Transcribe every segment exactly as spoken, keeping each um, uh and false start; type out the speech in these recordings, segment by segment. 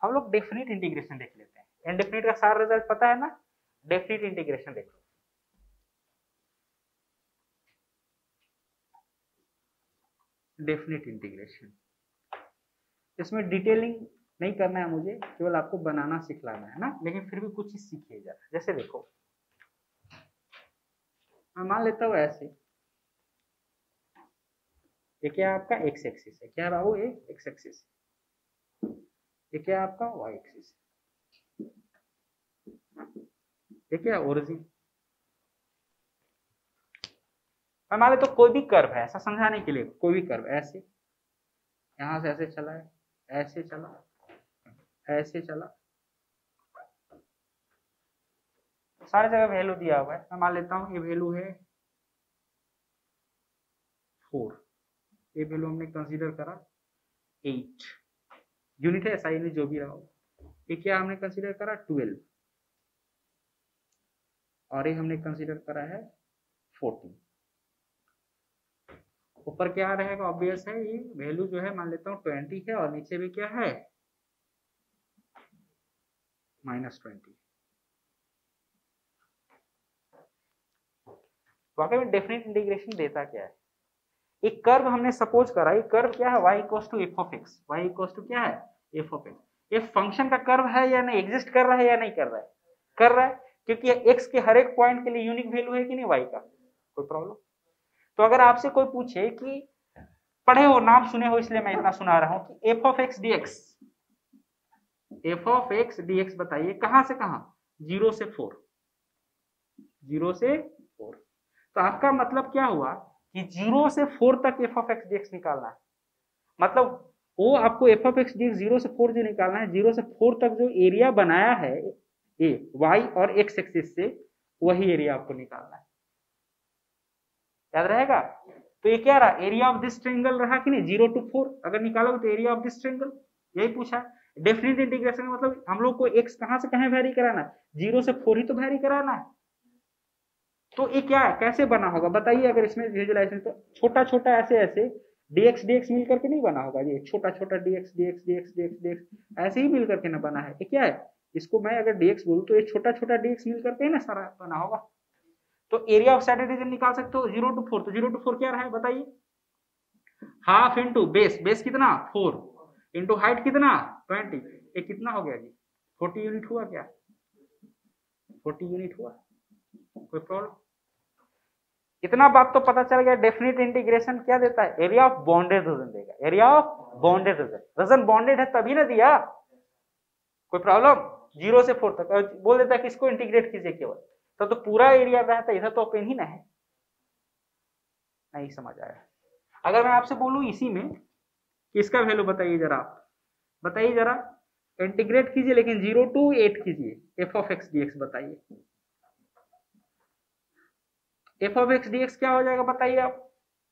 हम लोग definite integration देख लेते हैं। इनडेफिनिट का सारा रिजल्ट पता है ना, डेफिनिट इंटीग्रेशन देखो। डेफिनिट इंटीग्रेशन, इसमें डिटेलिंग नहीं करना है मुझे, केवल आपको बनाना सिखलाना है ना, लेकिन फिर भी कुछ चीज सीखिए जरा। जैसे देखो, मैं मान लेता हूँ ऐसे, ये क्या आपका एक्स एक्सिस है, क्या है बाबू, ये एक्स एक्सिस, ये क्या आपका वाई एक्सिस, ये क्या ओरिजिन। मैं मान लेता हूँ कोई भी कर्व है, ऐसा समझाने के लिए, कोई भी कर्व ऐसे, यहां से ऐसे चला है, ऐसे चला, ऐसे चला, सारी जगह वैल्यू दिया हुआ है। मैं मान लेता हूँ ये वैल्यू है फोर, ये वैल्यू हमने कंसीडर करा एट, यूनिट है ऐसा यूनिट जो भी रहा हो। ये क्या हमने कंसीडर करा ट्वेल्व, और ये हमने कंसीडर करा है फोर्टीन। ऊपर क्या रहेगा, ऑब्वियस है, ये वैल्यू जो है मान लेता हूँ ट्वेंटी है, और नीचे भी क्या है माइनस ट्वेंटी। वाकई में डेफिनेट इंटीग्रेशन देता क्या है, एक कर्व हमने सपोज करा, ये कर्व क्या है, y equals to F of X, y equals to क्या है एफ ऑफ एक्स। ये फंक्शन का कर्व है या नहीं, एग्जिस्ट कर रहा है या नहीं कर रहा है, कर रहा है, क्योंकि x के हर एक पॉइंट के लिए यूनिक वैल्यू है कि नहीं y का, कोई प्रॉब्लम। तो अगर आपसे कोई पूछे कि पढ़े हो, नाम सुने हो, इसलिए मैं इतना सुना रहा हूं कि F of X D X, F of X D X बताइए कहां से कहां, जीरो से फोर, जीरो से फोर। तो आपका मतलब क्या हुआ कि जीरो से फोर तक F of X D X निकालना है, मतलब वो आपको F of X D X zero से फोर जो निकालना है, जीरो से फोर तक जो एरिया बनाया है ए वाई और एक्स एक्सिस से, वही एरिया आपको निकालना है, याद रहेगा। तो ये क्या रहा, एरिया ऑफ दिस ट्रायंगल रहा कि नहीं, जीरो टू फोर, अगर निकालोगे तो एरिया ऑफ दिस ट्रायंगल, यही पूछा है। डेफिनेट इंटीग्रेशन में मतलब हम लोग को एक्स कहां से कहां वेरी कराना है, जीरो से फोर ही तो वेरी कराना है। तो ये क्या है, कैसे बना होगा बताइए, अगर इसमें विजुअलाइजेशन, तो छोटा छोटा ऐसे ऐसे dx dx मिल करके नहीं बना होगा, ये छोटा छोटा dx dx dx dx dx ऐसे ही मिल करके ना बना है। ये क्या है, इसको मैं अगर dx बोलूं तो ये छोटा छोटा dx मिल करके ना सारा बना होगा। तो एरिया ऑफ सैटेलाइट रीजन निकाल सकते हो जीरो टू फोर, तो जीरो टू फोर क्या रहा है बताइए, हाफ इंटू बेस, बेस कितना फोर, इंटू हाइट कितना ट्वेंटी, ये कितना हो गया जी, फोर्टी यूनिट हुआ क्या, फोर्टी यूनिट हुआ, कोई प्रॉब्लम। इतना बात तो पता चल गया, डेफिनेट इंटीग्रेशन क्या देता है, एरिया ऑफ बॉन्डेड रीजन देगा, area of bounded region, region bounded है तभी ना दिया, कोई प्रॉब्लम। जीरो से फोर तक बोल देता है कि इसको इंटीग्रेट कीजिए केवल, तो, तो पूरा एरिया रहता है, इधर तो ओपन ही ना है, नहीं समझ आया। अगर मैं आपसे बोलूं इसी में कि इसका वैल्यू बताइए जरा, बताइए जरा, इंटीग्रेट कीजिए लेकिन जीरो टू एट कीजिए, F of X D X बताइए, F of X D X क्या हो जाएगा बताइए आप।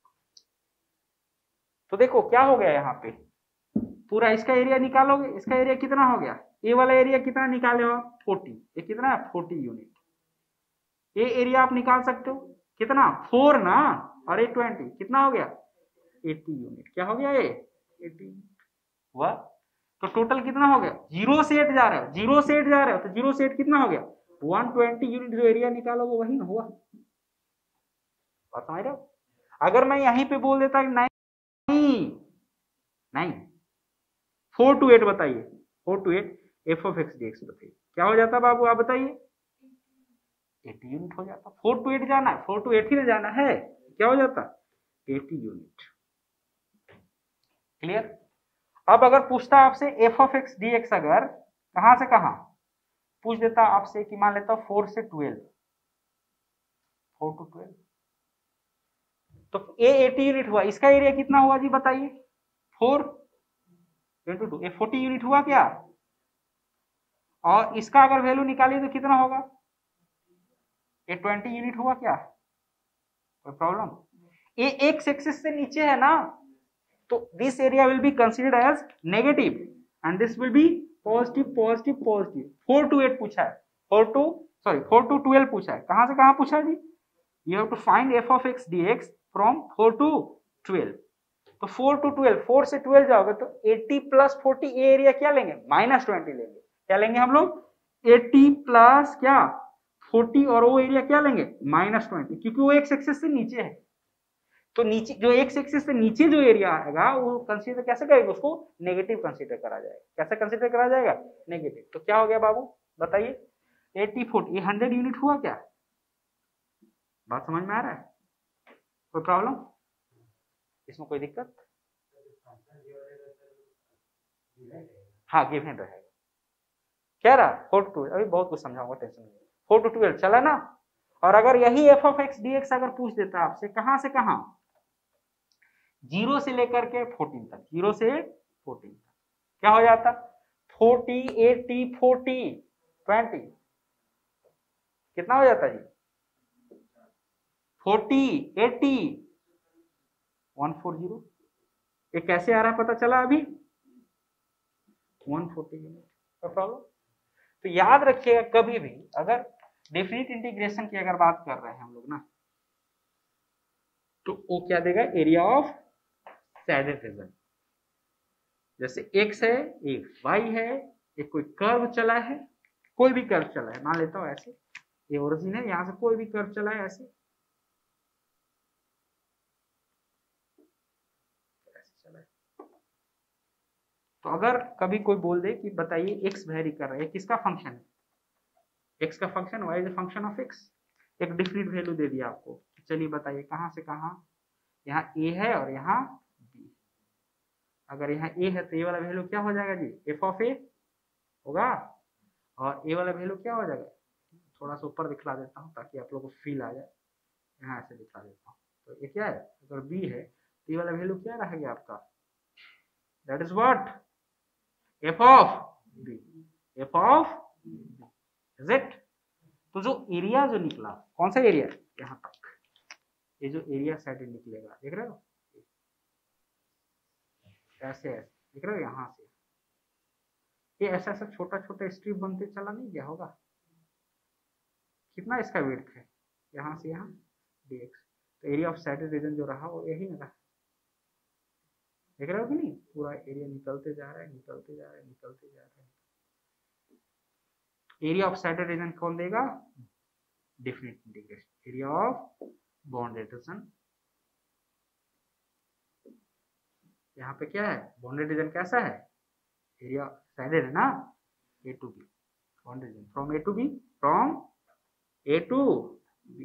तो देखो क्या हो गया यहाँ पे, पूरा इसका एरिया निकालोगे, इसका एरिया कितना हो गया, ये वाला एरिया कितना निकाले हो आप, फोर्टी, ये कितना है फोर्टी यूनिट, ये एरिया आप निकाल सकते हो कितना, फोर ना, और ये ट्वेंटी, कितना हो गया एटी यूनिट, क्या हो गया ये एटी यूनिट हुआ। तो टोटल कितना हो गया, जीरो से एट जा रहा है, जीरो से एट जा रहा है, तो जीरो से एट कितना हो गया वन ट्वेंटी यूनिट, जो एरिया निकालोगे वही ना हुआ, बात समझ रहे हो। अगर मैं यहीं पे बोल देता नहीं नहीं फोर टू एट बताइए, four to eight F of X D X बताइए, क्या हो जाता बाबू आप बताइए, एटी यूनिट हो जाता, फोर टू एट जाना है, फोर टू एट ही ना जाना है, क्या हो जाता एटी यूनिट, क्लियर। अब अगर पूछता आपसे F of X D X, अगर कहां से कहां पूछ देता आपसे कि मान लेता फोर से ट्वेल्व, फोर टू ट्वेल्व, तो ए एटी यूनिट हुआ, इसका एरिया कितना हुआ जी बताइए, four into two, a forty unit हुआ क्या, और इसका अगर वैल्यू निकालिए तो कितना होगा, ए ट्वेंटी यूनिट हुआ क्या, कोई प्रॉब्लम। ए एक्स एक्सिस से नीचे है ना, तो this area will be considered as negative and this will be positive positive positive. Four to eight पूछा है, four to sorry four to twelve पूछा है, कहां से कहां पूछा है जी, you have to find F of X D X from four to twelve, तो फोर टू ट्वेल्व, फोर से ट्वेल्व जाओगे तो एटी प्लस फोर्टी, ये एरिया क्या लेंगे, माइनस ट्वेंटी लेंगे। क्या लेंगे हम लोग, एटी प्लस क्या फोर्टी, और वो एरिया क्या लेंगे, माइनस ट्वेंटी, क्योंकि वो एक्स एक्सिस से नीचे है। तो नीचे जो एक्स एक्सिस से नीचे जो एरिया आएगा वो कंसीडर कैसे करेंगे, उसको नेगेटिव कंसीडर करा जाएगा। कैसे कंसीडर करा जाएगा, नेगेटिव। तो क्या हो गया बाबू बताइए, एटी फोर्टी, ये हंड्रेड यूनिट हुआ क्या, बात समझ में आ रहा है, कोई प्रॉब्लम इसमें, कोई दिक्कत? हाँ गिवन रहेगा, क्या रहा फोर टू ट्वेल्व, अभी बहुत कुछ समझाऊंगा, टेंशन नहीं, फोर टू ट्वेल्व चला ना। और अगर यही F of X D X अगर पूछ देता आपसे कहां से कहां, जीरो से लेकर के फोर्टीन तक, जीरो से फोर्टीन तक, क्या हो जाता, फोर्टी, एटी, फोर्टी, ट्वेंटी, कितना हो जाता जी, फोर्टी, एटी, वन फोर्टी। ये कैसे आ रहा है पता चला अभी, वन फोर्टी यूनिट का प्रॉब्लम। तो याद रखिएगा कभी भी अगर डेफिनिट इंटीग्रेशन की अगर बात कर रहे हैं हम लोग ना, तो वो क्या देगा, एरिया ऑफ सैडेड रीजन। जैसे x है, एक y है, एक कोई कर्व चला है, कोई भी कर्व चला है, मान लेता हूं ऐसे, ये ओरिजिन है, यहां से कोई भी कर्व चला है ऐसे, ऐसे चला है। तो अगर कभी कोई बोल दे कि बताइए x वेरी कर रहा है, किसका फंक्शन है, x का function, y is function of x, एक डिफरेंट वैल्यू दे दिया आपको, चलिए बताइए कहां से कहां, यहाँ a है और यहाँ b, अगर यहाँ a है तो ये वाला वैल्यू क्या हो जाएगा जी, f ऑफ a होगा, और a वाला वैल्यू क्या हो जाएगा, थोड़ा सा ऊपर दिखला देता हूँ ताकि आप लोगों को फील आ जाए, यहाँ ऐसे दिखला देता हूँ। तो ये क्या है, अगर b है तो ये वाला वैल्यू क्या रहेगा आपका, that is what, f of b, f of is it. तो जो एरिया जो निकला, कौन सा एरिया, यहाँ तक, ये जो एरिया साइड निकलेगा, देख रहे हो ऐसे ऐसे, देख रहे हो यहाँ से, ये ऐसा ऐसा छोटा छोटा स्ट्रिप बनते चला नहीं गया होगा, कितना इसका विड्थ है, यहाँ से यहाँ dx, तो एरिया ऑफ सैडेड रीजन जो रहा वो यही ना रहा, देख रहे हो कि नहीं, पूरा एरिया निकलते जा रहा है, निकलते जा रहा है, निकलते जा रहा है। एरिया ऑफ सैडेड रीजन कौन देगा, definite integration, area of bounded region. यहाँ पे क्या है, बॉन्डेड रीजन कैसा है, एरिया साइडेड है ना, A to B, bounded region from A to B, from A to B,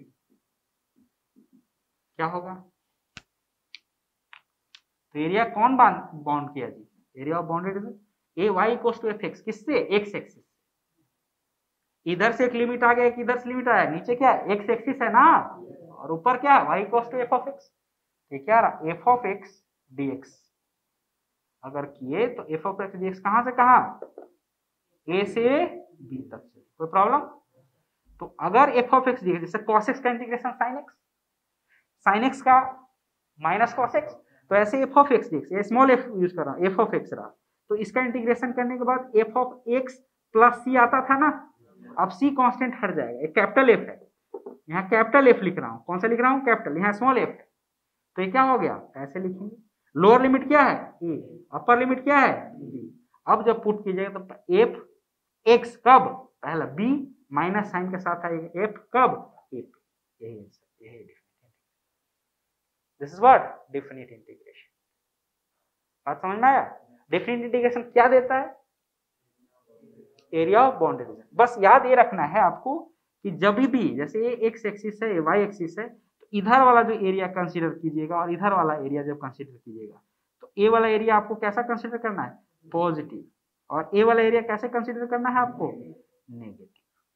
क्या होगा, तो एरिया कौन बॉन्ड किया जी, area of bounded region, a Y equals to F X, किससे, एक्स एक्सिस, इधर से एक लिमिट आ गया, एक इधर से लिमिट आया, नीचे क्या है, एक्स एक्सिस है ना, और ऊपर क्या है, Y equals to F of X, ये क्या रहा, एफ ऑफ एक्स डीएक्स, अगर किए तो एफ ऑफ एक्स डीएक्स कहां से कहां, ए से बी तक से, कोई प्रॉब्लम। तो अगर एफ ऑफ एक्स डीएक्स, जैसे cos x का integration sin x, sin x का माइनस cos x, तो ऐसे एफ ऑफ एक्स डीएक्स, ये स्मॉल एफ यूज कर रहा हूं, एफ ऑफ एक्स रहा, तो इसका इंटीग्रेशन करने के बाद F of X plus C आता था ना, अब सी कांस्टेंट हट जाएगा, एक कैपिटल एफ है, यहाँ कैपिटल एफ लिख रहा हूँ, कौन सा लिख रहा हूँ, कैपिटल, यहाँ स्मॉल एफ है, तो ये क्या हो गया, ऐसे लिखेंगे, लोअर लिमिट क्या है ए, अपर लिमिट क्या है बी, अब जब पुट कीजिएगा तो एफ एक्स कब, पहला बी माइनस साइन के साथ आएगा, एफ कब, एफ, यही आंसर, यही this is what, definite integration. बात समझ में आया, डेफिनिट इंटीग्रेशन क्या देता है, एरिया ऑफ बाउंड्री रीजन। बस याद ये रखना है आपको कि जब भी, जैसे ये एक्स एक्सिस है, ये वाई एक्सिस है, तो इधर वाला जो एरिया कंसीडर कीजिएगा और इधर वाला एरिया जब कंसीडर कीजिएगा, तो ए वाला एरिया आपको कैसा कंसीडर करना है, पॉजिटिव, और ए वाला एरिया कैसे कंसीडर करना है आपको, नेगेटिव।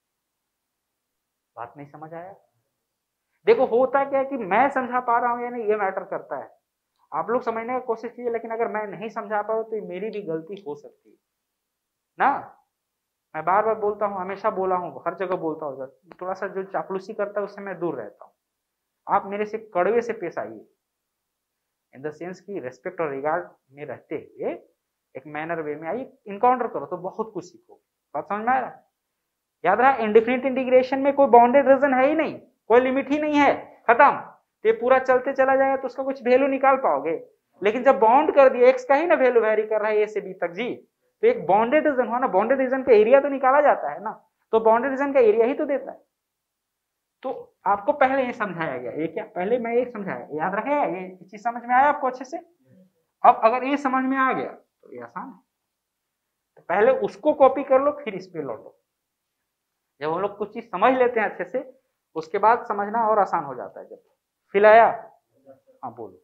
बात नहीं समझ आया, देखो होता क्या है कि मैं समझा पा रहा हूं या नहीं ये मैटर करता है, आप लोग समझने की कोशिश कीजिए, लेकिन अगर मैं नहीं समझा पाऊँ तो मेरी भी गलती हो सकती है ना। मैं बार बार बोलता हूँ, हमेशा बोला हूँ, हर जगह बोलता हूँ, थोड़ा सा जो चापलूसी करता है उससे मैं दूर रहता हूँ। आप मेरे से कड़वे से पेश आइए, इन द सेंस की रेस्पेक्ट और रिगार्ड में रहते हुए एक मैनर वे में आइए, इनकाउंटर करो तो बहुत कुछ सीखोगे। बात समझ में आ रहा है, याद रहा, इंडिफिनिट इंटीग्रेशन में कोई बाउंडेड रीजन है ही नहीं, कोई लिमिट ही नहीं है, खत्म। तो ये पूरा चलते चला जाएगा तो उसका कुछ वैल्यू निकाल पाओगे, लेकिन जब बाउंड कर दिया एक्स का ही ना वैल्यू वेरी कर रहा है ए से बी तक जी, तो एक बाउंडेड रीजन हुआ ना, बाउंडेड रीजन का एरिया तो निकाला जाता है ना, तो बाउंडेड रीजन का एरिया ही तो देता है। तो आपको पहले ये समझाया गया, ये क्या पहले मैं ये समझाया, याद रखेगा, ये चीज समझ में आया आपको अच्छे से। अब अगर ये समझ में आ गया तो ये आसान है, तो पहले उसको कॉपी कर लो फिर इस पे लौटो। जब हम लोग कुछ चीज समझ लेते हैं अच्छे से उसके बाद समझना और आसान हो जाता है। जब फिल आया, हाँ बोलो।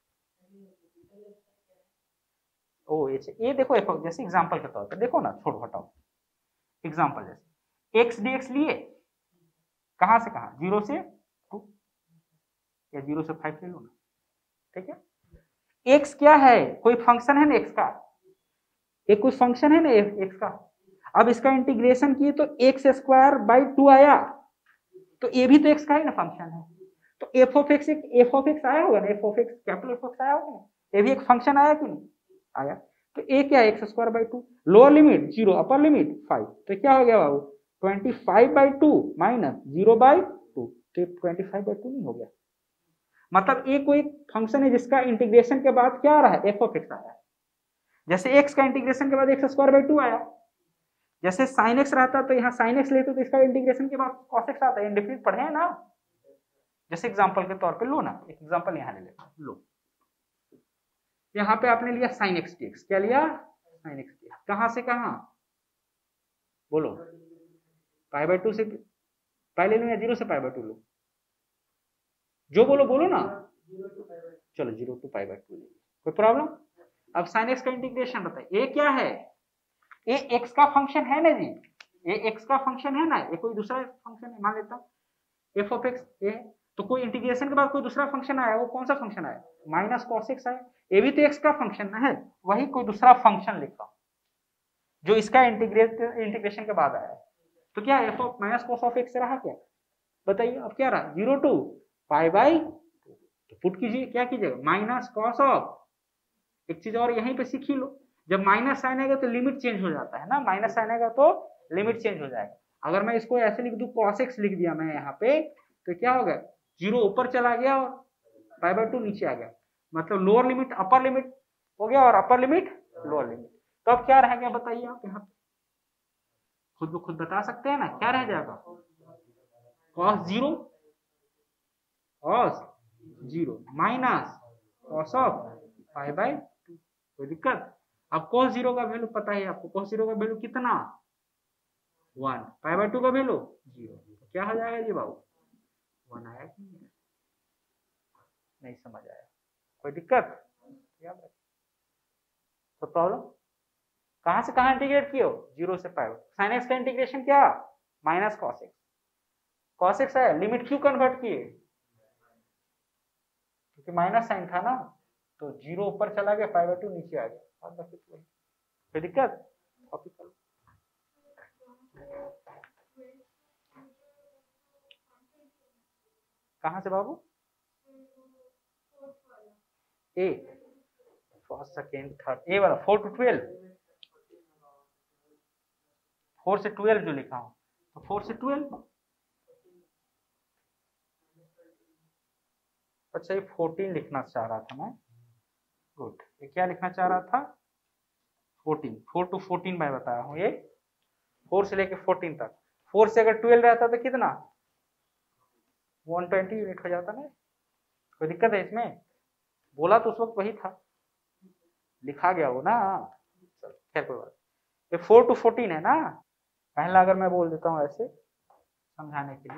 ओ ये ये देखो एफ, जैसे एग्जांपल के तौर पे देखो ना, छोड़ो हटाओ, एग्जांपल जैसे एक्स डी एक्स लिए, कहां से कहां, जीरो से टू या जीरो से फाइव ले लो ना, ठीक है। एक्स क्या है, कोई फंक्शन है ना एक्स का, एक कोई फंक्शन है ना एक्स का। अब इसका इंटीग्रेशन किए तो एक्स स्क्वायर बाई टू आया, तो ये भी तो एक्स का ही ना फंक्शन है, तो F of X F of X आया होगा ना, F of X capital F of X आया होगा ना, ये भी एक फंक्शन आया कि नहीं आया। तो ए क्या है, X square by two, lower limit zero upper limit five, तो क्या हो गया बाबू twenty five by two minus zero by two, तो ट्वेंटी फाइव बाई टू नहीं हो गया। मतलब ए कोई फंक्शन है जिसका इंटीग्रेशन के बाद क्या आ रहा है, एफ ऑफ एक्स आया है। जैसे एक्स का इंटीग्रेशन के बाद एक्स स्क्वायर बाई टू आया, जैसे साइन एक्स रहता तो यहाँ साइन एक्स लेते तो इसका इंटीग्रेशन के बाद कॉस एक्स आता है, इंडेफिनिट पढ़े हैं ना। जैसे एग्जांपल के तौर पे लो ना, एक एग्जांपल यहाँ ले लेते हैं, लो यहाँ पे आपने लिया साइन एक्स डी एक्स, क्या लिया साइन एक्स डी एक्स, कहां से कहां बोलो, पाई बाय टू से पाई ले लो या जीरो से पाई बाय टू लो, जो बोलो बोलो ना, चलो zero to pi by two ले, कोई प्रॉब्लम। अब साइन एक्स का इंटीग्रेशन बताइए, ये क्या है, ये एक्स का फंक्शन है ना जी, ये एक्स का फंक्शन है ना, ये कोई दूसरा फंक्शन है, मान लेता हूं एफ ऑफ एक्स ये, तो कोई इंटीग्रेशन के बाद कोई दूसरा फंक्शन आया, वो कौन सा फंक्शन आया, माइनस कॉस एक्स आया, ये भी तो एक्स का फंक्शन है, वही कोई दूसरा फंक्शन लिखा जो इसका इंटीग्रेट इंटीग्रेशन के बाद आया है, तो क्या F of minus cos of X रहा क्या, बताइए अब क्या रहा, जीरो टू पाई बाई, तो पुट कीजिए, क्या कीजिएगा माइनस कॉस ऑफ, एक चीज और यहीं पे सीख ही लो, जब माइनस साइन आएगा तो लिमिट चेंज हो जाता है ना, माइनस साइन आएगा तो लिमिट चेंज हो जाएगा। अगर मैं इसको ऐसे लिख दूं कॉस एक्स लिख दिया मैं यहाँ पे, तो क्या हो गया, जीरो ऊपर चला गया और पाई बाय टू नीचे आ गया, मतलब लोअर लिमिट अपर लिमिट हो गया और अपर लिमिट लोअर लिमिट। तो अब क्या रह गया बताइए आप, यहाँ खुद ब खुद बता सकते हैं ना, क्या रह जाएगा, cos zero cos zero minus cos of pi by two, कोई दिक्कत। अब कॉस जीरो का वैल्यू पता है आपको, कॉस जीरो का वैल्यू कितना वन, पाई बाय टू का वैल्यू जीरो, तो क्या हो जाएगा जी बाबू वन आया कि नहीं, नहीं समझ आया, कोई दिक्कत, याद रखिए। तो प्रॉब्लम कहां से कहां इंटीग्रेट किए हो, जीरो से पाई, साइन एक्स का इंटीग्रेशन क्या minus cos X, cos X है, लिमिट क्यों कन्वर्ट किए, क्योंकि माइनस साइन था ना, तो जीरो ऊपर चला गया पाई बाय टू नीचे आ गया, कोई दिक्कत, कॉपी कर लो। कहां से बाबू, A first second third, A वाला फोर टू ट्वेल्व, फोर से ट्वेल्व जो लिखा हूं, तो फोर से ट्वेल्व, अच्छा ये फोर्टीन लिखना चाह रहा था मैं, गुड, ये क्या लिखना चाह रहा था फोर्टीन, फोर टू फोर्टीन मैं बताया हूँ, ये फोर से लेके फोर्टीन तक, फोर से अगर ट्वेल्व रहता तो कितना वन ट्वेंटी यूनिट हो जाता ना, कोई दिक्कत है इसमें, बोला तो उस वक्त वही था, लिखा गया वो ना, चलो खैर कोई बात, ये फोर टू फोर्टीन है ना, पहला अगर मैं बोल देता हूँ ऐसे समझाने के लिए,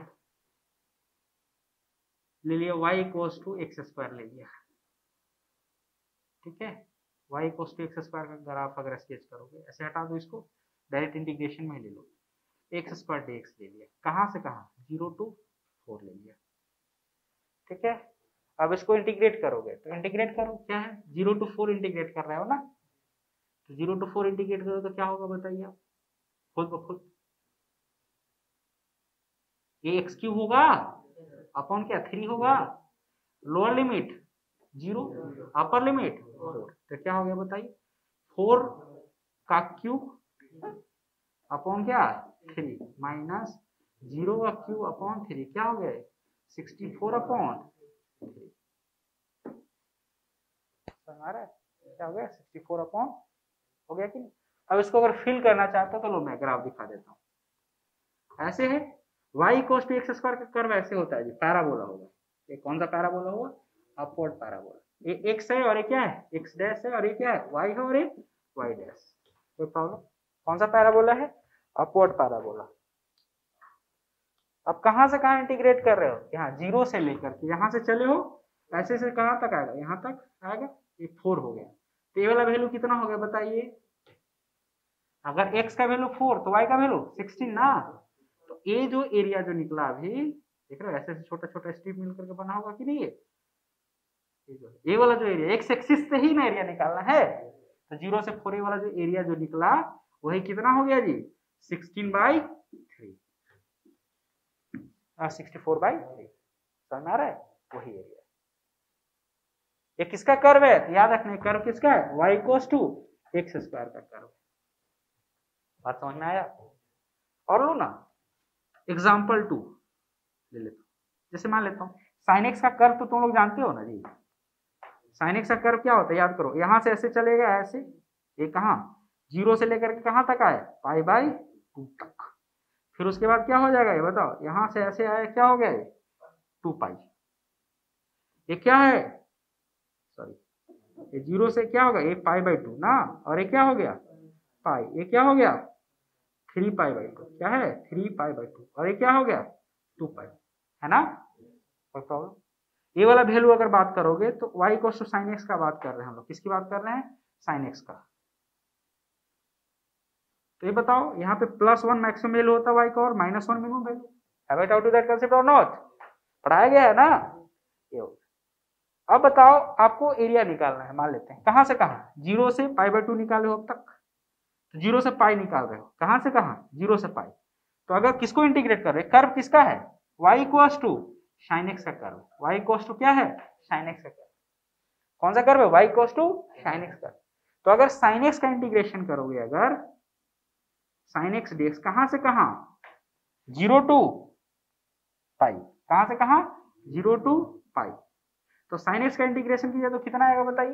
ले लिया y equals to x square ले लिया, ठीक है, y equals to x square का ग्राफ अगर स्केच करोगे, ऐसे हटा दो इसको, डायरेक्ट इंटीग्रेशन में ले लो, एक्स स्क्वायर डी एक्स ले लिया, कहाँ से कहाँ जीरो टू फोर ले लिया, ठीक है। अब इसको इंटीग्रेट करोगे तो इंटीग्रेट करो, क्या है जीरो टू फोर इंटीग्रेट कर रहे हो ना, तो जीरो टू फोर इंटीग्रेट करो तो क्या होगा बताइए आप खुद ब खुद, ये एक्स क्यूब होगा अपॉन क्या थ्री होगा, lower limit zero upper limit four, तो क्या हो गया बताइए फोर का क्यूब अपॉन क्या थ्री माइनस जीरो का क्यूब अपॉन थ्री, क्या हो गया सिक्सटी फोर अपॉन थ्री, समझ आ रहा है क्या हो गया, सिक्सटी फोर अपॉन हो गया कि नहीं। अब इसको अगर फिल करना चाहता तो लो मैं ग्राफ दिखा देता हूँ। ऐसे है y equal to x square का कर्व ऐसे होता है जी, पैराबोला होगा। ये कौन सा पैराबोला होगा, अपवर्ड पैराबोला। ये x है और ये क्या है, x डैश है, और ये क्या है, y है, और ये y डैश। कोई प्रॉब्लम, कौन सा पैराबोला है, अपवर्ड पैराबोला। अब कहां से कहां इंटीग्रेट कर रहे हो, यहाँ जीरो से लेकर के यहाँ से चले हो ऐसे से कहां तक आएगा, यहाँ तक आएगा, ये फोर हो गया। तो ये वाला वैल्यू कितना हो गया बताइए, अगर x का वैल्यू फोर तो y का वैल्यू सिक्सटीन ना। तो ये जो एरिया जो निकला अभी देख रहे हो, ऐसे छोटा छोटा स्ट्रिप मिलकर के बना होगा कि नहीं, ये ये जो ये वाला जो एरिया एक्स एक्सिस से ही ना एरिया निकालना है, तो जीरो से फोर वाला जो एरिया जो निकला वही कितना हो गया जी, sixteen by three, sixty four by three. समझ में आ रहा है, वही एरिया। ये किसका कर्व है, याद रखने कर्व किसका है, y equals to x square का कर्व। बात समझ में आया। और लो ना एग्जाम्पल टू ले लेता हूं, जैसे मान लेता हूँ साइन एक्स का कर्व तो तुम लोग जानते हो ना जी। साइन एक्स का कर्व क्या होता है याद करो, यहां से ऐसे चलेगा ऐसे, ये कहां जीरो से लेकर के कहां तक आए, पाई बाई टू तक। फिर उसके बाद क्या हो जाएगा ये बताओ, यहां से ऐसे आए, क्या हो गया ये टू पाई। ये क्या है, सॉरी ये जीरो से क्या होगा, ये पाई बाई टू ना, और ये क्या हो गया पाई, ये क्या हो गया थ्री पाई बाई टू, क्या है थ्री पाई बाई टू, और ये क्या हो गया टू पाई, है ना। कोई प्रॉब्लम, ये वाला वैल्यू अगर बात करोगे तो y equals to sine x का बात कर रहे हैं हम लोग, किसकी बात कर रहे हैं, साइन एक्स का। तो ये बताओ यहाँ पे प्लस वन मैक्सिमम वैल्यू होता है y का और minus one minimum value, have I taught to that concept or not, पढ़ाया गया है ना ये। अब बताओ आपको एरिया निकालना है, मान लेते हैं कहां से कहां, जीरो से पाई बाई टू निकाले हो अब तक, तो जीरो से पाई निकाल रहे हो, कहां से कहां जीरो से पाई। तो अगर किसको इंटीग्रेट कर रहे हैं, कर्व किसका है, y equals to sine x का कर्व, y इक्वल्स टू क्या है साइन एक्स का कर्व। कौन सा कर्व है, y equals to sine x का। तो अगर साइन एक्स का इंटीग्रेशन करोगे, अगर साइन एक्स डीएक्स कहां से कहां, जीरो टू पाई, कहां से कहां जीरो टू पाई। तो साइन एक्स का इंटीग्रेशन कीजिए तो कितना आएगा बताइए,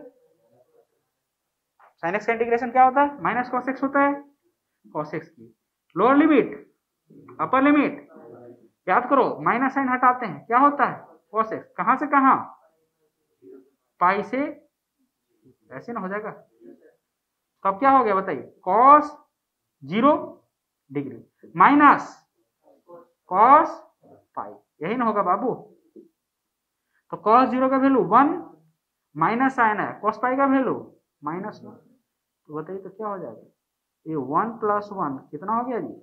साइन एक्स का इंटीग्रेशन क्या होता है, माइनस कॉस एक्स होता है, कॉस एक्स की लोअर लिमिट अपर लिमिट, याद करो माइनस साइन हटाते हैं क्या होता है कॉस एक्स, कहां से कहां पाई से, ऐसे ना हो जाएगा। तो अब क्या हो गया बताइए, cos zero degree minus cos pi, यही ना होगा बाबू। तो कॉस जीरो का वैल्यू वन, माइनस साइन है कॉस पाई का वैल्यू माइनस वन, तो बताइए तो क्या हो जाएगा, ये वन प्लस वन कितना हो गया जी,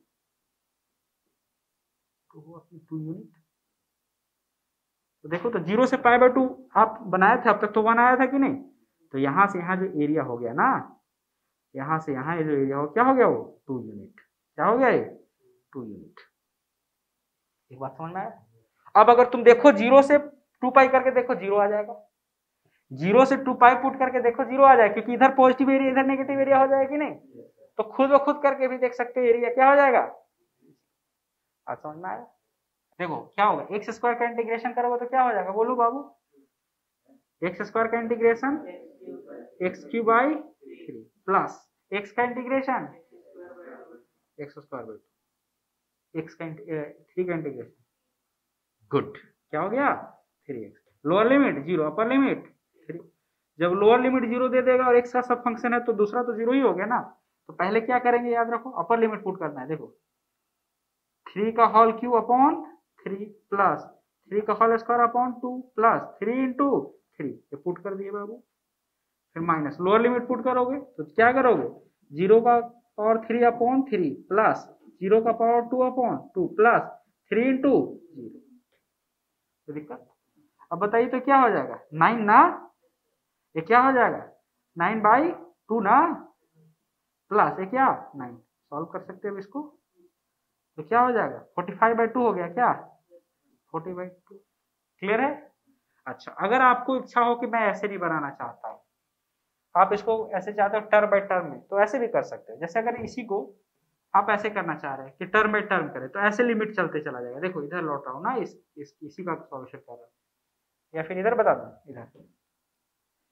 टू यूनिट। तो देखो तो जीरो से पाई बाय टू आप बनाए थे, अब तक तो वन आया था कि नहीं। तो यहां से यहाँ जो एरिया हो गया ना, यहां से यहाँ ये जो एरिया हो क्या हो गया, वो टू यूनिट, क्या हो गया ये टू यूनिट। एक बात समझ में आया। अब अगर तुम देखो जीरो से टू पाई करके देखो जीरो आ जाएगा, जीरो से टू पाई पुट करके देखो जीरो आ जाएगा, क्योंकि इधर पॉजिटिव एरिया इधर नेगेटिव एरिया हो जाएगा कि नहीं। तो खुद ब खुद करके भी देख सकते हो एरिया क्या हो जाएगा। आज समझ में आया। देखो क्या होगा, एक्स स्क्वायर का इंटीग्रेशन करोगे तो क्या हो जाएगा बोलो बाबू, एक्स स्क्वायर का integration x cube by three plus x का integration x square by two, x का थ्री का इंटीग्रेशन, गुड क्या हो गया three x, lower limit zero upper limit three. जब लोअर लिमिट जीरो दे देगा और एक्स का सब फंक्शन है तो दूसरा तो जीरो ही हो गया ना। तो पहले क्या करेंगे याद रखो, अपर लिमिट पुट करना है। देखो थ्री का whole cube upon three plus three का whole square upon two plus three into three, ये पुट कर दिए बाबू। फिर माइनस लोअर लिमिट पुट करोगे तो क्या करोगे, जीरो का power three upon three plus zero का power two upon two plus three into zero. तो दिक्कत, अब बताइए तो क्या हो जाएगा नाइन ना, ये क्या हो जाएगा नाइन बाई टू ना, प्लस ये क्या नाइन, सॉल्व कर सकते हैं अब इसको तो क्या हो जाएगा फोर्टी फाइव बाई टू हो गया, क्या फोर्टी बाई टू। क्लियर है। अच्छा अगर आपको इच्छा हो कि मैं ऐसे नहीं बनाना चाहता हूं, आप इसको ऐसे चाहते हो टर्म बाई टर्म में, तो ऐसे भी कर सकते हो। जैसे अगर इसी को आप ऐसे करना चाह रहे हैं कि टर्म बाई टर्म करें, तो ऐसे लिमिट चलते चला जाएगा। देखो इधर लौट रहा हूं ना, इस, इस इसी का सॉल्यूशन कर रहा हूं, या फिर इधर बता दूं, इधर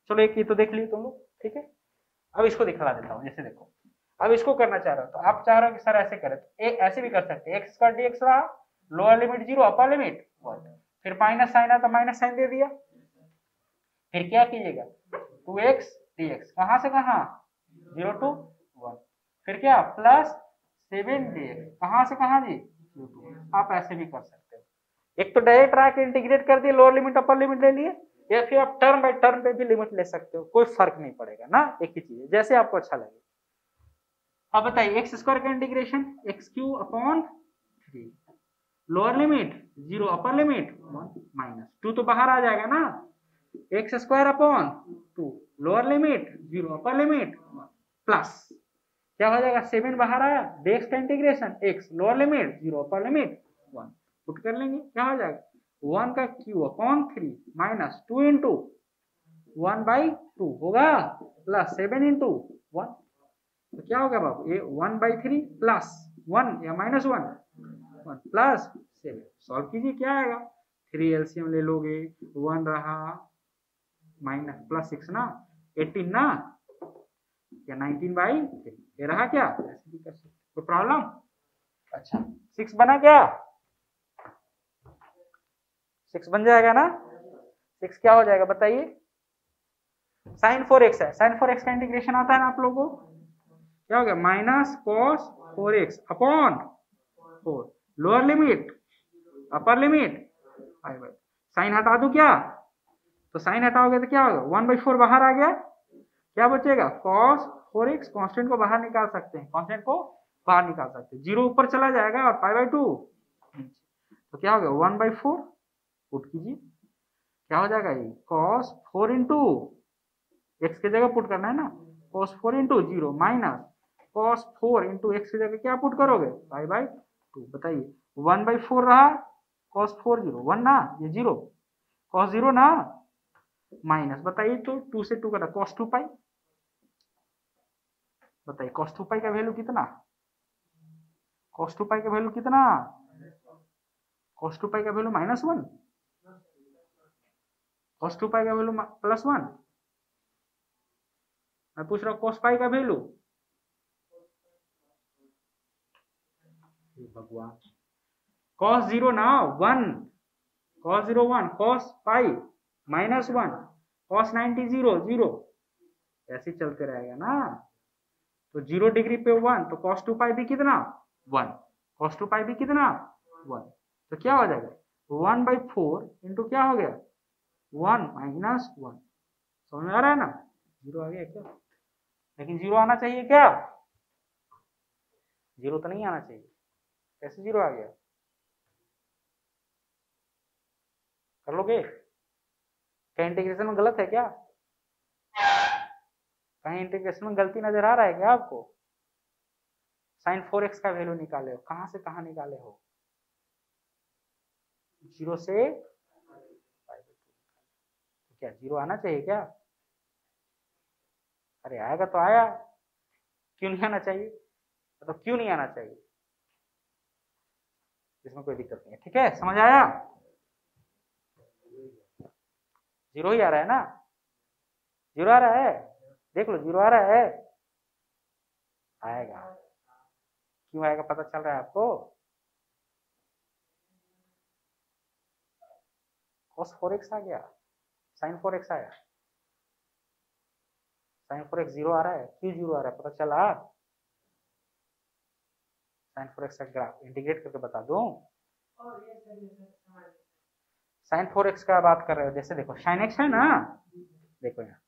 चलो एक ये तो देख लियो तुम लोग, ठीक है। अब इसको दिखला देता हूँ, जैसे देखो अब इसको करना चाह रहे हो तो आप चाह रहे हो कि सर ऐसे करें, तो एक ऐसे भी कर सकते हैं, एक्स स्क्वायर डी एक्स रहा, lower limit zero upper limit one, फिर माइनस साइन है तो माइनस साइन दे दिया, फिर क्या कीजिएगा टू एक्स डी एक्स, कहाँ से कहाँ जीरो टू वन, फिर क्या प्लस सेवन डी एक्स, कहाँ से कहाँ जी जीरो टू। आप ऐसे भी कर सकते हो, एक तो डायरेक्ट रहा के इंटीग्रेट कर दिए, लोअर लिमिट अपर लिमिट ले लिए, या फिर आप टर्म बाय टर्म पे भी लिमिट ले सकते हो, कोई फर्क नहीं पड़ेगा ना, एक ही चीज जैसे आपको अच्छा लगे। अब बताइए एक्स स्क्वायर का integration x cube upon three, lower limit zero upper limit one, minus two तो बाहर आ जाएगा ना, x square upon two lower limit zero upper limit plus क्या हो जाएगा सेवन बाहर आया, डेक्स का integration x lower limit zero upper limit one, put कर लेंगे क्या हो जाएगा वन का cube upon three minus two into one by two होगा प्लस सेवन इंटू वन, तो क्या होगा बाबू ये one by three plus one या minus one one plus seven, solve कीजिए क्या आएगा, थ्री एलसीएम ले लोगे, वन रहा माइनस प्लस सिक्स ना एटीन ना या नाइनटीन बाई थ्री, ये रहा क्या, ऐसे भी कर सकते, कोई प्रॉब्लम। अच्छा सिक्स बना क्या, सिक्स बन जाएगा ना, सिक्स क्या हो जाएगा बताइए, साइन फोर एक्स है, साइन फोर एक्स का इंटीग्रेशन आता है ना आप लोगों को, क्या हो गया minus cos four x upon four, lower limit upper limit five by, sine हटा दूं क्या, तो साइन हटाओगे तो क्या होगा वन बाई फोर बाहर आ गया, क्या बचेगा कॉस फोर एक्स, कॉन्स्टेंट को बाहर निकाल सकते हैं, कॉन्स्टेंट को बाहर निकाल सकते हैं, जीरो ऊपर चला जाएगा और फाइव बाई टू, तो क्या हो गया वन बाई फोर, पुट कीजिए क्या हो जाएगा ये कॉस फोर इंटू एक्स की जगह पुट करना है ना, cos four into zero minus cos four into x की जगह क्या पुट करोगे फाइव बाई टू, बताइए वन बाई फोर रहा कॉस फोर जीरो वन ना, ये जीरो कॉस जीरो ना माइनस, बताइए तो टू से टू का कॉस टू पाई, बताइए कॉस टू पाई का वैल्यू कितना, कॉस टू पाई का वैल्यू कितना, कॉस टू पाई का value minus one, cos two pi का वैल्यू प्लस वन, मैं पूछ रहा हूँ कॉस पाई का वैल्यू, भगवान कॉस जीरो ना one, cos zero one, cos pi minus one, cos ninety zero zero, ऐसे चलते रहेगा ना, तो जीरो डिग्री पे वन, तो कॉस टू पाई भी कितना वन, कॉस टू पाई भी कितना वन, तो क्या हो जाएगा वन बाई फोर इंटू क्या हो गया वन माइनस वन, समझ में आ रहा है ना, जीरो आ गया क्या, लेकिन जीरो आना चाहिए क्या, जीरो तो नहीं आना चाहिए, कैसे जीरो आ गया, कर लोगे क्या, इंटीग्रेशन में गलत है क्या, कहीं इंटीग्रेशन में गलती नजर आ रहा है क्या आपको, साइन फोर एक्स का वैल्यू निकाले हो, कहां से कहां निकाले हो, जीरो से क्या जीरो आना चाहिए क्या, अरे आएगा तो आया, क्यों नहीं आना चाहिए, तो क्यों नहीं आना चाहिए, इसमें कोई दिक्कत नहीं है, ठीक है समझ आया, जीरो ही आ रहा है ना, जीरो आ रहा है, देख लो जीरो आ रहा है, आएगा, क्यों आएगा पता चल रहा है आपको, cos फोर एक्स आ गया, sin फोर एक्स आया, sin फोर एक्स जीरो आ रहा है, क्यों जीरो आ रहा है पता चला, sin फोर एक्स का ग्राफ इंटीग्रेट करके बता दूं, sin फोर एक्स का बात कर रहे हो, जैसे देखो sin x है ना, देखो यहाँ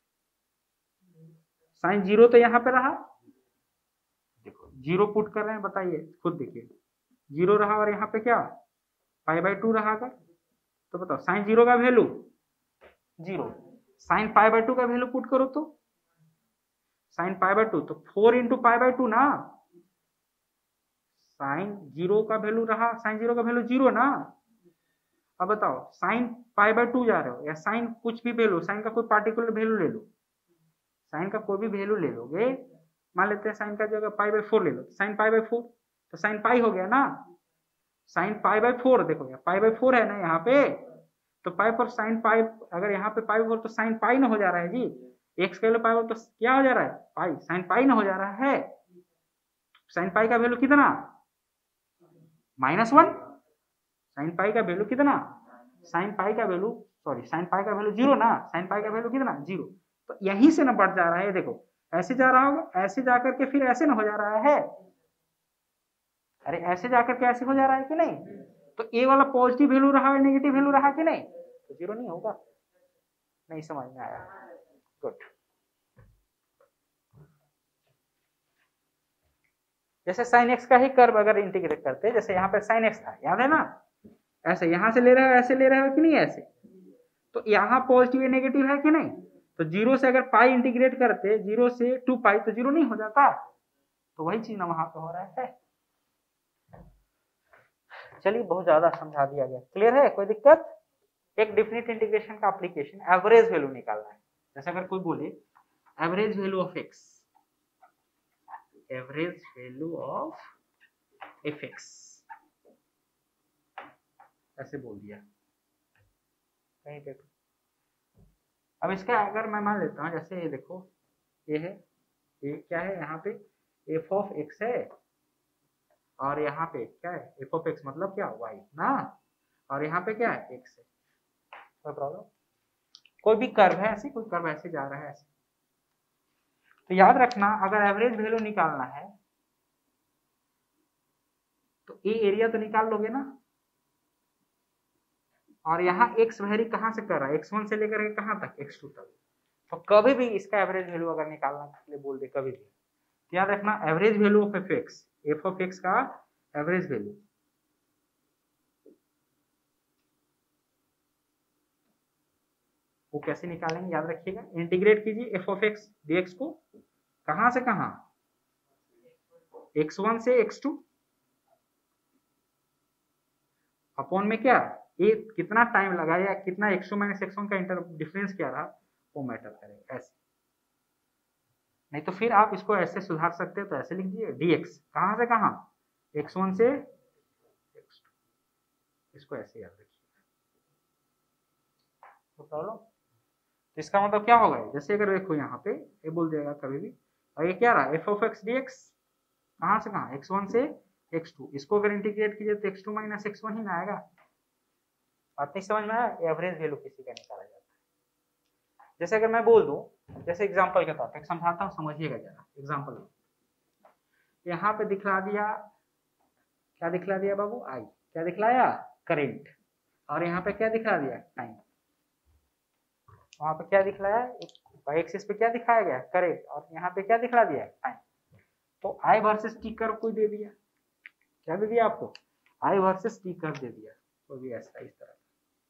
sin जीरो तो यहाँ पे रहा, देखो जीरो पुट कर रहे हैं, बताइए खुद देखिए जीरो रहा और यहाँ पे क्या पाई बाई टू रहा, अगर तो बताओ साइन जीरो का value zero, sine pi by two का वैल्यू पुट करो तो साइन पाई बाई टू, तो four into pi by two ना, साइन जीरो का वैल्यू रहा, साइन जीरो का वैल्यू जीरो ना, अब बताओ साइन पाई बाई टू जा रहे हो या साइन कुछ भी वैल्यू, साइन का कोई पार्टिकुलर वैल्यू ले लो, साइन का कोई भी वैल्यू ले लोगे, मान लेते हैं साइन का जगह पाई बाई फोर ले लो, साइन पाई बाई फोर, तो साइन पाई हो गया ना, साइन पाई बाई फोर, देखो पाई बाई फोर है ना यहाँ पे, तो पाई पर साइन पाई, अगर यहाँ पे पाई हो तो साइन पाई ना हो जा रहा है जी, एक्स का वैल्यू पाई हो तो क्या हो जा रहा है, पाई, साइन पाई ना हो जा रहा है। साइन पाई का वैल्यू कितना, माइनस वन। साइन पाई का वैल्यू कितना, साइन पाई का वैल्यू सॉरी साइन पाई का वैल्यू जीरो ना, साइन पाई का वैल्यू कितना, जीरो। तो यहीं से ना बढ़ जा रहा है, देखो ऐसे जा रहा होगा, ऐसे जाकर के फिर ऐसे ना हो जा रहा है, अरे ऐसे जाकर के ऐसे हो जा रहा है कि नहीं, तो ए वाला पॉजिटिव वैल्यू रहा है नेगेटिव वैल्यू रहा कि नहीं, तो जीरो नहीं होगा। नहीं समझ में आया, गुड। जैसे साइन एक्स का ही कर्व अगर इंटीग्रेट करते हैं, जैसे यहाँ पे साइन एक्स था, याद है ना, ऐसे यहां से ले रहे हो, ऐसे ले रहे हो कि नहीं, ऐसे, तो यहाँ पॉजिटिव नेगेटिव है कि नहीं, तो जीरो से अगर पाई इंटीग्रेट करते, जीरो से टू पाई, तो जीरो नहीं हो जाता, तो वही चीज ना वहां पे हो रहा है। चलिए बहुत ज्यादा समझा दिया गया, क्लियर है, कोई दिक्कत। एक डिफिनिट इंटीग्रेशन का एप्लीकेशन, एवरेज वैल्यू निकालना है। जैसे अगर कोई बोले average value of x, average value of f x, ऐसे बोल दिया कहीं पे। अब इसका अगर मैं मान लेता हूँ, जैसे ये देखो, ये है, ये क्या है, यहाँ पे एफ ऑफ एक्स है, और यहाँ पे क्या है, एफ ऑफ एक्स मतलब क्या, वाई ना, और यहाँ पे क्या है, एक्स है। कोई प्रॉब्लम, कोई भी कर्व है ऐसे, कोई कर्व ऐसे जा रहा है ऐसे, तो याद रखना अगर एवरेज वैल्यू निकालना है तो ए एरिया तो निकाल लोगे ना, और यहाँ एक्स वेरी कहाँ से कर रहा है, एक्स वन से लेकर के कहाँ तक, एक्स टू तक, तो कभी भी इसका एवरेज वैल्यू अगर निकालना के लिए बोल दे कभी भी, तो याद रखना average value of f x, F of x का एवरेज वैल्यू, वो कैसे निकालेंगे याद रखिएगा, इंटीग्रेट कीजिए एफ ऑफ एक्स डीएक्स को, कहां से कहां, एक्स वन से एक्स टू, अपॉन में क्या, ये कितना टाइम लगा या कितना x two minus x one का इंटर डिफरेंस क्या रहा, वो मैटर करेगा ऐसे। नहीं तो फिर आप इसको ऐसे सुधार सकते हैं, तो ऐसे लिख दिए डीएक्स कहां से कहां, एक्स वन से एक्स टू, इसको ऐसे याद रखिए, तो प्रॉब्लम। तो इसका मतलब क्या होगा, जैसे अगर देखो यहाँ पे ये बोल देगा कभी भी, और ये क्या रहा, एफ ऑफ एक्स डीएक्स कहां से कहां, एक्स वन से एक्स टू, इसको अगर इंटीग्रेट कीजिए तो x two minus x one ही ना आएगा। बात नहीं समझ में आया, एवरेज वैल्यू किसी का निकाला जाता है। जैसे अगर मैं बोल दूं, जैसे एग्जांपल के तौर पे समझाता हूं, समझिएगा जरा एग्जांपल, यहाँ पे दिखला दिया, क्या दिखला दिया बाबू, आई, क्या दिखलाया, करेंट, और यहाँ पे क्या दिखला दिया, टाइम, वहां पे क्या दिखलाया, वाई एक्सिस पे क्या दिखाया गया, करेंट, और यहाँ पे क्या दिखला दिया, टाइम। तो आई वर्सेस टी कर्व कोई दे दिया, क्या दे दिया आपको, आई वर्सेस टी कर्व दे दिया, तो भी ऐसा इस तरह,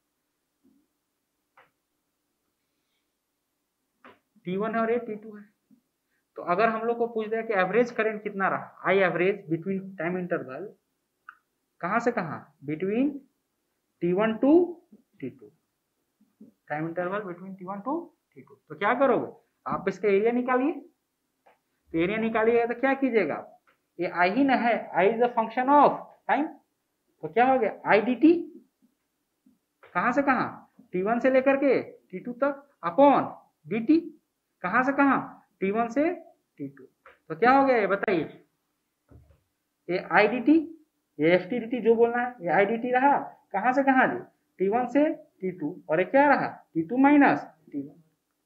टी वन है और ये टी टू है। तो अगर हम लोग को पूछ दिया कि एवरेज करंट कितना रहा, I average between time interval, कहां से कहां, between t one to t two, time interval between t one to t two, तो क्या करोगे आप, इसका एरिया निकालिए, तो एरिया निकालिएगा तो क्या कीजिएगा, ये आई ही ना है, I is the function of time, तो क्या हो गया, आई डी टी, कहां से कहां, टी वन से लेकर के टी टू तक, अपॉन डी टी, कहां से कहां, टी वन से टी टू, तो क्या हो गया ये बताइए, ये आई डी टी, ये एफ टी डी टी जो बोलना है, ये आई डी टी रहा, कहां से कहां जी, टी वन से टी टू, और ये क्या रहा, t two minus t one.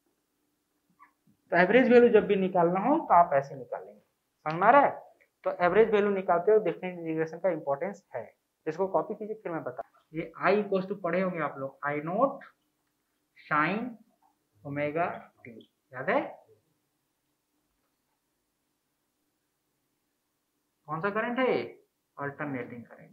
तो एवरेज वैल्यू जब भी निकालना हो तो आप ऐसे निकालेंगे, समझ में आ रहा है। तो एवरेज वैल्यू निकालते हो डिफरेंट इंटीग्रेशन का इंपॉर्टेंस है, इसको कॉपी कीजिए फिर मैं बता, ये आई इक्वल्स टू पढ़े होंगे आप लोग, I naught sine omega t, याद है, कौन सा करंट है, अल्टरनेटिंग करंट,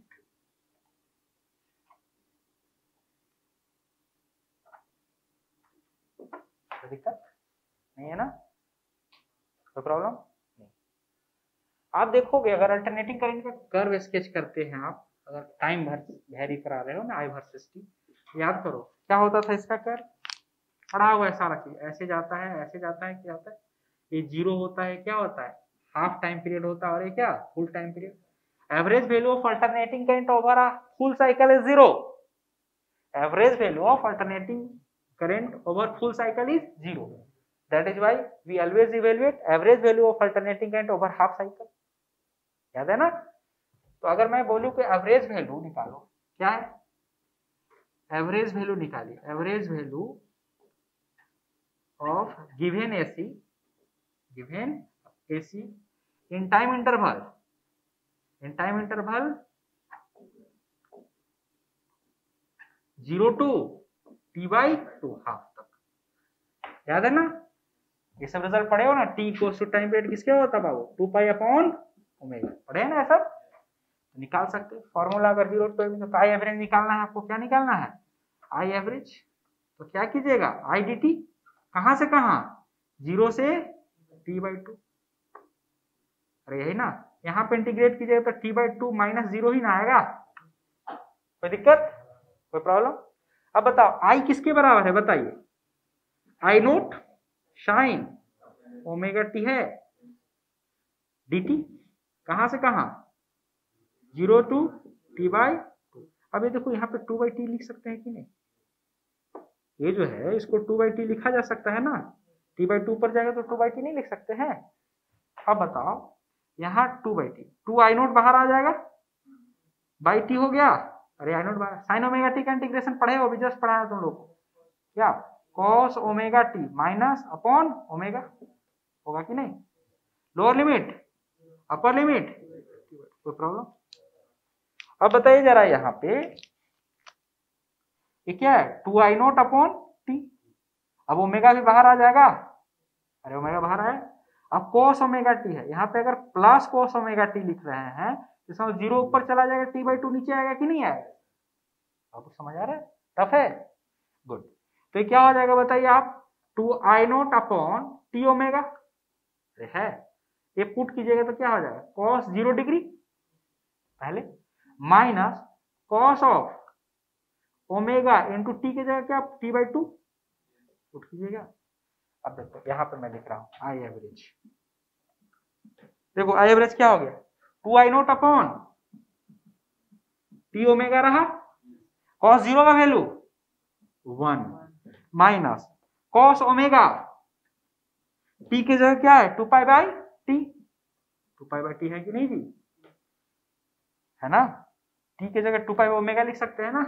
कोई दिक्कत नहीं है ना, कोई प्रॉब्लम नहीं। आप देखोगे अगर अल्टरनेटिंग करंट का कर्व स्केच करते हैं आप, अगर टाइम भर वेरी करा रहे हो ना, आई वर्सेस टी, याद करो क्या होता था इसका कर्व, पढ़ा हुआ है सारा चीज, ऐसे जाता है ऐसे जाता है, क्या होता है, ये जीरो होता है, क्या होता है, हाफ टाइम पीरियड होता है, और ये क्या, full time period. Average value of alternating current over a full cycle is zero, average value of alternating current over full cycle is zero. That is why we always evaluate average value of alternating current over half cycle. याद है ना? तो अगर मैं बोलूं कि average value निकालो, क्या है? एवरेज वैल्यू निकालिए, average value of given AC, given AC in time interval, in time interval zero to t by two half तक। याद है ना? ये सब रिजल्ट पढ़े हो ना? T equals to time period किसके होता है बाबू? Two pi upon omega. पढ़े ना सब? तो निकाल सकते हैं फॉर्मूला। अगर जीरो तो आई एवरेज निकालना है आपको। क्या निकालना है? I average. तो क्या कीजिएगा? आई डी टी कहां से कहां? जीरो से टी बाई टू। अरे यही ना, यहाँ पे इंटीग्रेट कीजिएगा तो t by two minus zero ही ना आएगा। कोई दिक्कत, कोई प्रॉब्लम? अब बताओ आई किसके बराबर है बताइए? I naught sine omega t है, dt कहां से कहां? Zero to t by two. अब ये देखो यहाँ पे टू बाई टी लिख सकते हैं कि नहीं? ये जो है इसको टू बाई टी लिखा जा सकता है ना? टी बाई टू पर जाएगा तो टू बाई टी नहीं लिख सकते हैं? अब बताओ यहाँ two by t, two I naught बाहर आ जाएगा, बाई टी हो गया। अरे आई नोट बाहर, साइन ओमेगा टी का इंटीग्रेशन पढ़े हो? अभी जस्ट पढ़ाया तुम लोग को। क्या? Cos omega t minus upon omega, होगा कि नहीं? लोअर लिमिट अपर लिमिट, कोई प्रॉब्लम? अब बताइए जरा यहाँ पे ये क्या है? Two I naught upon t. अब ओमेगा भी बाहर आ जाएगा। अरे ओमेगा बाहर आए। अब कोस ओमेगा टी है, यहाँ पे अगर प्लस कोस ओमेगा टी लिख रहे हैं तो समझ जीरो ऊपर चला जाएगा, टी बाई टू नीचे आएगा कि नहीं आएगा? आपको समझ आ रहा है? टफ है? गुड। तो ये क्या हो जाएगा बताइए आप? Two I naught upon t omega है, ये पुट कीजिएगा तो क्या हो जाएगा? कॉस जीरो डिग्री पहले minus cos of omega into t की जगह क्या? टी बाई टू पुट कीजिएगा। अब देखो यहाँ पे मैं लिख रहा हूँ आई एवरेज। देखो आई एवरेज क्या हो गया? Two I naught upon t omega रहा, कॉस जीरो का value one minus cos omega t की जगह क्या है? Two pi by t. Two pi by t है कि नहीं जी? है ना? टी की जगह टू पाई ओमेगा लिख सकते हैं ना?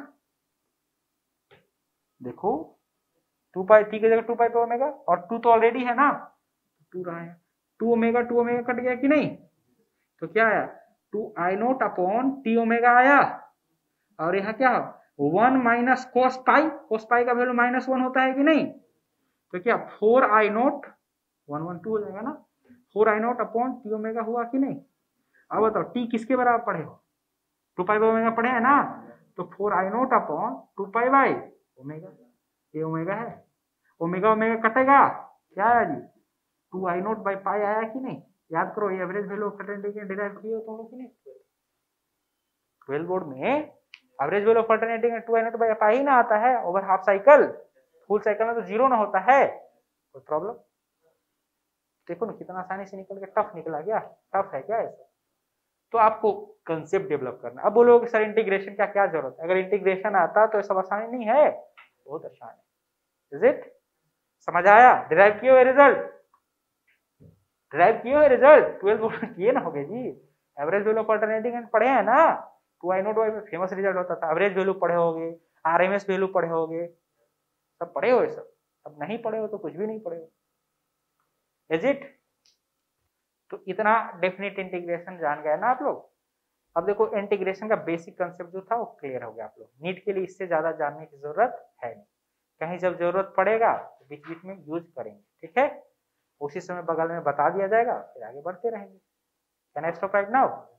देखो टू पाई टी की जगह टू पाई पे ओमेगा, और टू तो ऑलरेडी है ना, टू रहा है। Two omega two omega cut गया कि नहीं? तो क्या आया? Two I naught upon t omega आया, और यहाँ क्या? वन माइनस कोस पाई, कोस पाई का वैल्यू माइनस वन होता है कि नहीं? तो क्या four I naught, one one two हो जाएगा ना? Four I naught upon t omega हुआ कि नहीं? अब बताओ टी किसके बराबर पढ़े हो? टू पाई बाई ओमेगा पढ़े है ना? तो four I naught upon two pi by omega, ये ओमेगा है, ओमेगा ओमेगा कटेगा, क्या आया जी? Two I naught by pi आया कि नहीं? याद करो ये average value of alternating derive किए हो तुम लोग कि नहीं? ट्वेल्व बोर्ड में average value of alternating two I naught by pi ही ना आता है over half cycle. Full cycle में तो जीरो ना होता है। कोई प्रॉब्लम? देखो ना कितना आसानी से निकल के टफ निकला गया। टफ है क्या ऐसा? तो आपको कंसेप्ट डेवलप करना। अब बोलोगे सर इंटीग्रेशन का क्या जरूरत है? अगर इंटीग्रेशन आता तो सब आसानी नहीं है, बहुत आसान है। Is it? समझ आया? डिराइव किए हुए रिजल्ट, डिराइव किए हुए रिजल्ट ट्वेल्थ बोर्ड किए ना होगे जी। Average value of alternating and पढ़े हैं ना? टू आई नोट बाई में फेमस रिजल्ट होता था। एवरेज वैल्यू पढ़े होगे, आरएमएस वैल्यू पढ़े होगे, सब पढ़े हो सब। अब नहीं पढ़े हो तो कुछ भी नहीं पढ़े हो। Is it? तो इतना डेफिनेट इंटीग्रेशन जान गए ना आप लोग। अब देखो इंटीग्रेशन का बेसिक कंसेप्ट जो था वो क्लियर हो गया आप लोग। नीट के लिए इससे ज्यादा जानने की जरूरत है नहीं। कहीं जब जरूरत पड़ेगा तो बीच बीच में यूज करेंगे, ठीक है? उसी समय बगल में बता दिया जाएगा, फिर आगे बढ़ते रहेंगे। Can I stop right now?